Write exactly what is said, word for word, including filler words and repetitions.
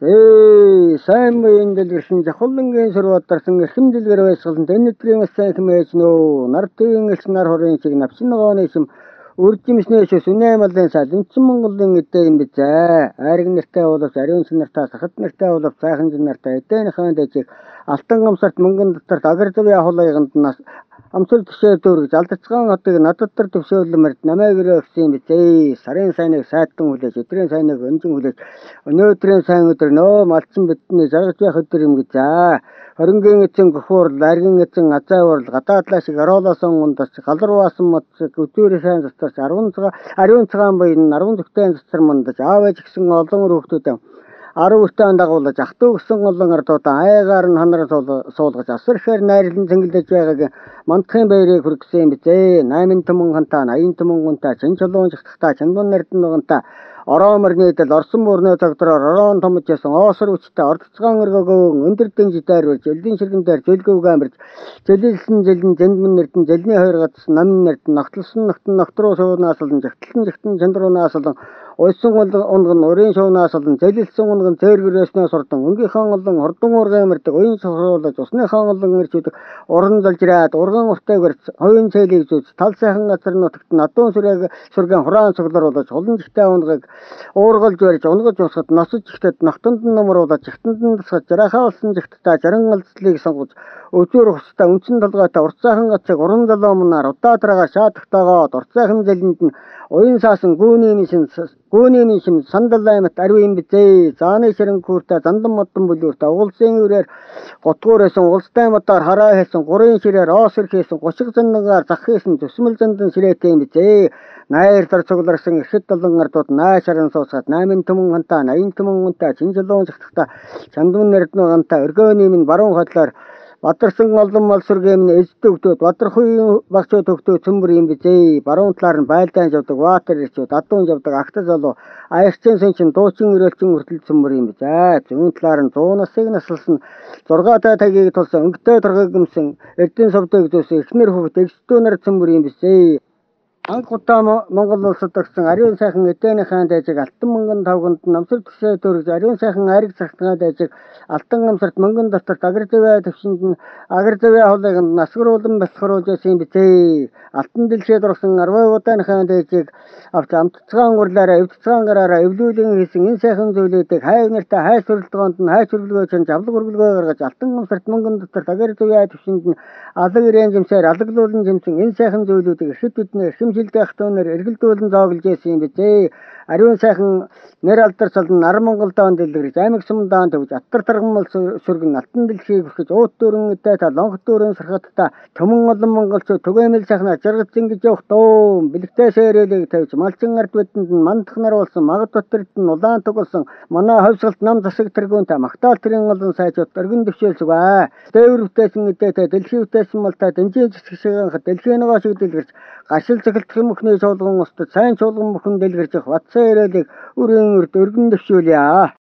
Эй, сайн буян дэлгэрсэн жахуулангийн сурватарсан эрхэм дэлгэр байсгаланд энэ өдрийн сайн хэмээж нөө нар төвийн элч нар хорын шиг навчин ногооны шим үржимснээс үнэмэлэн салынцсан Монголын эдээ юм бизээ. Ариг нартай боловч ариун нартай сахад нартай боловч сайхан нартай эдэн хаан дэжиг алтан гамсарт мөнгөн дотор агар зовын ахуулганд нас амсал төсөө дөрөж алдцгаан хотыг надад төр төвшөөлмөрд намайг өрөөгсөн бизээ. Сарын сайныг сайтан хүлээж өдрийн сайныг өнжин хүлээж өнөөдрийн сайн өдөр нөө малчин бидний жаргаж байх өдөр юм гэж. Хорингийн эцэн гөхөр ларгийн эцэн азаавар гадаадлаа шиг ороолоосон ундас галарваасан мод өдөрийн сайн застарч арван цагаан ариун цагаан буйн арван зүгтэн застар мандаж аавэж гисэн олон хүүхдүүд арав өртөнд дагуулж ах トゥ гсэн олон ардуудаа аягаар нь ханараа суулгаж асар ихээр найрлан цэнгэлдэж байгааг мандахын баярыг хүргэсэн бизээ. найман түмэн хантаа аян түмэн гунтаа чин чулуун жигтаа чандун нэрдэн нугантаа орооморны дэл орсон мөрнөө цогдроор ороон томж ясан оосор үчтэй ордцгаан өргөгөө өндөрдөн жидаар барьж элдийн ширгэн дээр зөлгөөг амарч зэлэлсэн зэлэн зэндмэн нэрдэн зэлний хоёр гадс намын нэрдэн ногтлсон ногтон ногтруу суунаас болон жагтлан жагтан чандруунаас болон ойсон унган урийн шуунаас болон зэлэлсэн унган зөөргөрөөснөөс урдан өнгийнхаа олон хордон уурган амардаг уян суулж усныхаа олон ирчүүдэг уран залжраад урган уртайг барьц хоёрын цэлийг зүүц тал сайхан газар нутагт надуун сүрэг сүргэн хураан цоглор болож олон жигтэй унгаг уургалж барьж унгаж усахад носож ихтэд ногтонд нь номруулаад жигтэнд нь тасгаж жарахаа болсон жигтдаа жаран алцлыг сонгож өдөр хустаа үнцэн толгойтой урцаахан гацыг уран залуу мунаар удаа дараагаар шаадахтайгоод урцаахан зэлэнд нь уян саасан гүүний мишин гүүний мишин сандал аймат ариун бизээ. Зааны ширэн күртэ зандан модон бүлүүртэ угулсын үрээр готгуурээсэн улстай модоор хараа хийсэн гурын ширээр оосэр хийсэн гушиг зандангаар зах хийсэн төсмөл зандан ширээтэй юм бизээ. Найр дор цугларсан ихэд долон ардууд наашаран суусгаад найман түмэн хантаа аян түмэн гунтаа чинжилуун жигтахта чандун нэрднүү гантаа өргөөний минь баруун хотлоор Бадарсан олон мал сүргэм нь эздөгдөөд бадархуйн багцууд өгдөө цөмбөр юм бизээ. Баруун талаар нь байлдаан явдаг ватер ирчүүд адуун явдаг агтас болов аягчын сэнчин дуучин өрөөлчин хүртэл цөмбөр юм бизээ. Зүүн талаар нь сто насыг наслсан зургаатай тагийг тулсан өнгөтэй торгог гэмсэн эрдэн совдыг зөөсөн эхнэр хөвгт эгстүү нар цөмбөр юм бизээ. Анхудаа Монгол улсад өгсөн ариун сайхан эдэн хаан дэжиг алтан мөнгөн тавганд намсар төсөө дөрж ариун сайхан ариг цагтгаа дэжиг алтан гамсарт мөнгөн дотор агар зэвэ төвшөнд нь агар зэвэ хоолойгонд насгруулан бэлхруулж ясан бизээ. Алтан дэлхийд орсон арвай удаан хаан дэжиг авч амтцгаан урлаараа эвдцгаан гараараа эвлүүлэн хийсэн энэ сайхан зүйлүүдийг хайв нартай хайр суралцгаанд нь хайр суралцгоо чинь жавлаг өргөлгөө гаргаж алтан гамсарт мөнгөн дотор агар зэвэ төвшөнд нь алаг ирээн жимсээр алаглуулан жимсэн энэ сайхан зүйлүүдийг ихэд бидний шилдэг ахтоноор эргэлдүүлэн зооглож ясан юм бизээ. Ариун сайхан нэр алдарсал нь Нар Монгол даан дэлгэрж аймаг сум даан төвж аттар таргамал сүргэн алтан дэлхийг хүрхэж уут дөрөн эдэ та лонх дөрөн сархатта төмөн олон монголчууд түгээмэл сайхнаар жаргаж ингэж явах дөө бэлгтэй сэрэлийг тавьж малчин ард бидэнд нь мандах нар болсон магад доторд нь улаан тугалсан манай ховсгалт нам засаг тэргүүнтэй магтаал тэрийн олон сайжууд өргөн дэвшээлсүгэ. Дэврвтэйсэн эдэ дэлхий втэйсэн малтай дэнжин жигсгэн хат дэлхийн нөгөө шиг дэлгэрч гашил цэгэлтхэн мөхний чуулган устд сайн чуулган мөхөн дэлгэрж ватсан ирэлийг үрэн үрд өргөн дэвшүүлье.